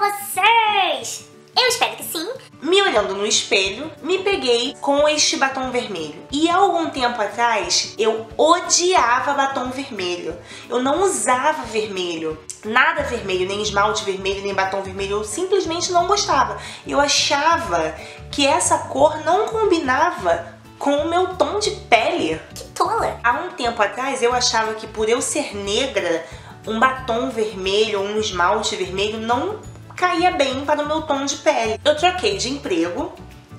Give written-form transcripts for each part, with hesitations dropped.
vocês? Eu espero que sim. Me olhando no espelho, me peguei com este batom vermelho. E há algum tempo atrás, eu odiava batom vermelho. Eu não usava vermelho. Nada vermelho, nem esmalte vermelho, nem batom vermelho. Eu simplesmente não gostava. Eu achava que essa cor não combinava com o meu tom de pele. Que tola! Há um tempo atrás, eu achava que por eu ser negra, um batom vermelho ou um esmalte vermelho não caía bem para o meu tom de pele. Eu troquei de emprego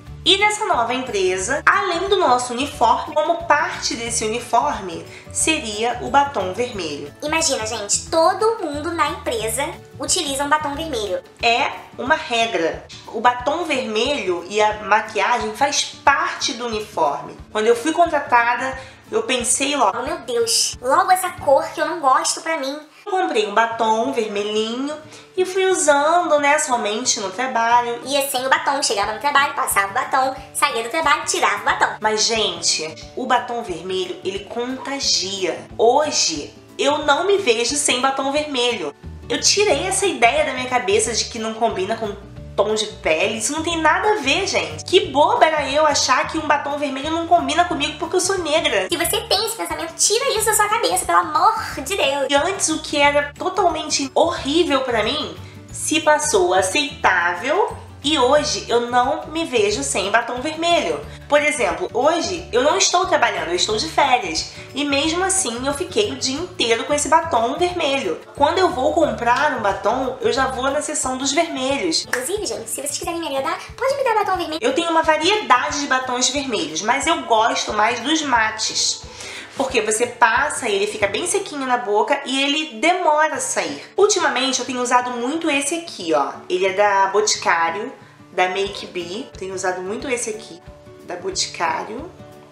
e nessa nova empresa, além do nosso uniforme, como parte desse uniforme, seria o batom vermelho. Imagina, gente, todo mundo na empresa utiliza um batom vermelho. É uma regra. O batom vermelho e a maquiagem faz parte do uniforme. Quando eu fui contratada, eu pensei logo, Oh meu Deus, logo essa cor que eu não gosto pra mim. eu comprei um batom vermelhinho e fui usando, né, somente no trabalho. Ia sem o batom, chegava no trabalho, passava o batom, saía do trabalho, tirava o batom. Mas, gente, o batom vermelho, ele contagia. Hoje, eu não me vejo sem batom vermelho. Eu tirei essa ideia da minha cabeça de que não combina com tom de pele. Isso não tem nada a ver, gente. Que boba era eu achar que um batom vermelho não combina comigo porque eu sou negra. Se você tem esse pensamento, tira isso da sua cabeça, pelo amor de Deus. E antes o que era totalmente horrível pra mim se passou aceitável e hoje eu não me vejo sem batom vermelho. Por exemplo, hoje eu não estou trabalhando, eu estou de férias e mesmo assim eu fiquei o dia inteiro com esse batom vermelho. Quando eu vou comprar um batom, eu já vou na seção dos vermelhos. Inclusive, gente, se vocês quiserem me agradar, pode me dar batom vermelho. Eu tenho uma variedade de batons vermelhos, mas eu gosto mais dos mates. Porque você passa e ele fica bem sequinho na boca e ele demora a sair. Ultimamente eu tenho usado muito esse aqui, ó. Ele é da Boticário, da Make Be. Tenho usado muito esse aqui, da Boticário.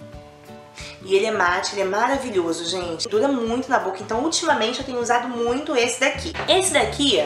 E ele é mate, ele é maravilhoso, gente. Dura muito na boca, então ultimamente eu tenho usado muito esse daqui. Esse daqui,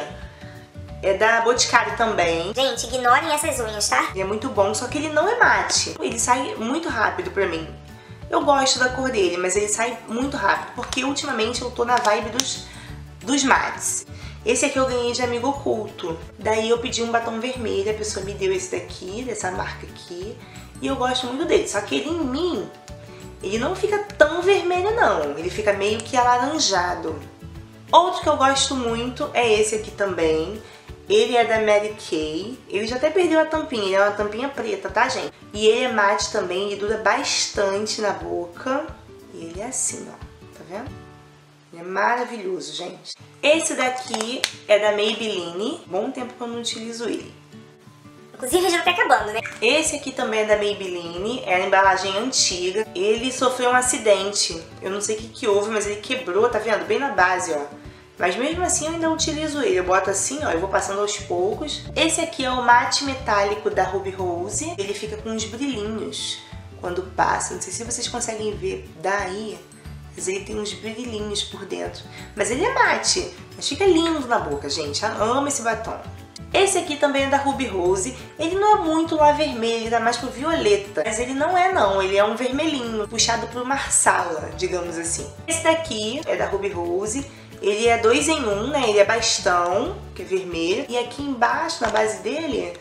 é da Boticário também. Gente, ignorem essas unhas, tá? Ele é muito bom, só que ele não é mate. Ele sai muito rápido pra mim. Eu gosto da cor dele, mas ele sai muito rápido, porque ultimamente eu tô na vibe dos mates. Esse aqui eu ganhei de amigo oculto. Daí eu pedi um batom vermelho, a pessoa me deu esse daqui, dessa marca aqui, e eu gosto muito dele. Só que ele em mim, ele não fica tão vermelho não, ele fica meio que alaranjado. Outro que eu gosto muito é esse aqui também. Ele é da Mary Kay, ele já até perdeu a tampinha, ele é uma tampinha preta, tá, gente? E ele é mate também, ele dura bastante na boca. E ele é assim, ó, tá vendo? Ele é maravilhoso, gente. Esse daqui é da Maybelline, bom tempo que eu não utilizo ele. Inclusive já tá acabando, né? Esse aqui também é da Maybelline, é a embalagem antiga. Ele sofreu um acidente, eu não sei o que houve, mas ele quebrou, tá vendo? Bem na base, ó. Mas mesmo assim eu ainda utilizo ele. Eu boto assim, ó, eu vou passando aos poucos. Esse aqui é o mate metálico da Ruby Rose. Ele fica com uns brilhinhos quando passa. Não sei se vocês conseguem ver daí, mas ele tem uns brilhinhos por dentro. Mas ele é mate, mas fica lindo na boca, gente. Eu amo esse batom. Esse aqui também é da Ruby Rose. Ele não é muito lá vermelho, ele dá mais pro violeta. Mas ele não é não, ele é um vermelhinho, puxado pro marsala, digamos assim. Esse daqui é da Ruby Rose. Ele é 2 em 1, né? Ele é bastão, que é vermelho. E aqui embaixo, na base dele,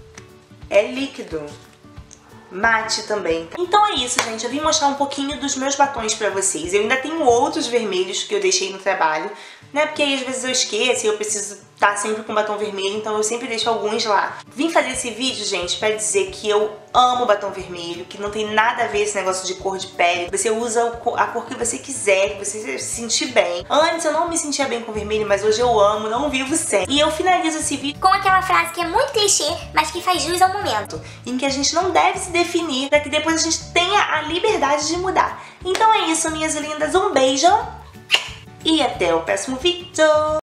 é líquido. Mate também. Então é isso, gente. Eu vim mostrar um pouquinho dos meus batons pra vocês. Eu ainda tenho outros vermelhos que eu deixei no trabalho, né? Porque aí às vezes eu esqueço e eu preciso estar sempre com batom vermelho, então eu sempre deixo alguns lá. Vim fazer esse vídeo, gente, pra dizer que eu amo batom vermelho, que não tem nada a ver esse negócio de cor de pele. Você usa a cor que você quiser, que você se sentir bem. Antes eu não me sentia bem com vermelho, mas hoje eu amo, não vivo sem. E eu finalizo esse vídeo com aquela frase que é muito clichê, mas que faz jus ao momento. em que a gente não deve se definir, para que depois a gente tenha a liberdade de mudar. Então é isso, minhas lindas. Um beijo e até o próximo vídeo.